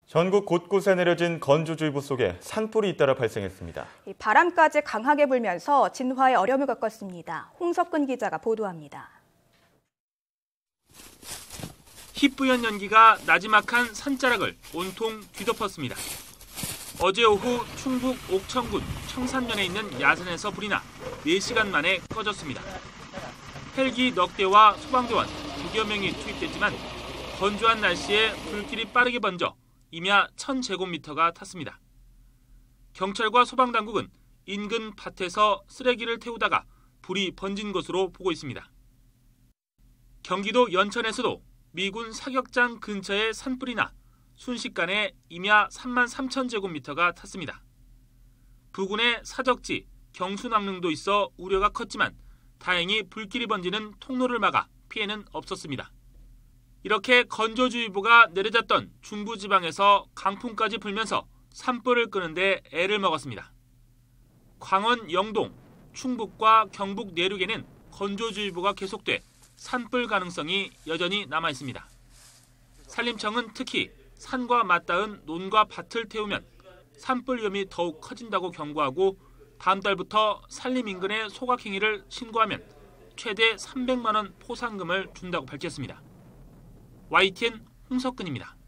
전국 곳곳에 내려진 건조주의보 속에 산불이 잇따라 발생했습니다. 바람까지 강하게 불면서 진화에 어려움을 겪었습니다. 홍석근 기자가 보도합니다. 희뿌연 연기가 나지막한 산자락을 온통 뒤덮었습니다. 어제 오후 충북 옥천군 청산면에 있는 야산에서 불이 나 4시간 만에 꺼졌습니다. 헬기 넉 대와 소방대원 100여 명이 투입됐지만 건조한 날씨에 불길이 빠르게 번져 임야 1000제곱미터가 탔습니다. 경찰과 소방당국은 인근 밭에서 쓰레기를 태우다가 불이 번진 것으로 보고 있습니다. 경기도 연천에서도 미군 사격장 근처에 산불이 나 순식간에 임야 33,000제곱미터가 탔습니다. 부근에 사적지, 경수낙릉도 있어 우려가 컸지만 다행히 불길이 번지는 통로를 막아 피해는 없었습니다. 이렇게 건조주의보가 내려졌던 중부지방에서 강풍까지 불면서 산불을 끄는데 애를 먹었습니다. 광원 영동, 충북과 경북 내륙에는 건조주의보가 계속돼 산불 가능성이 여전히 남아있습니다. 산림청은 특히 산과 맞닿은 논과 밭을 태우면 산불 위험이 더욱 커진다고 경고하고 다음 달부터 산림 인근의 소각행위를 신고하면 최대 300만 원 포상금을 준다고 밝혔습니다. YTN 홍석근입니다.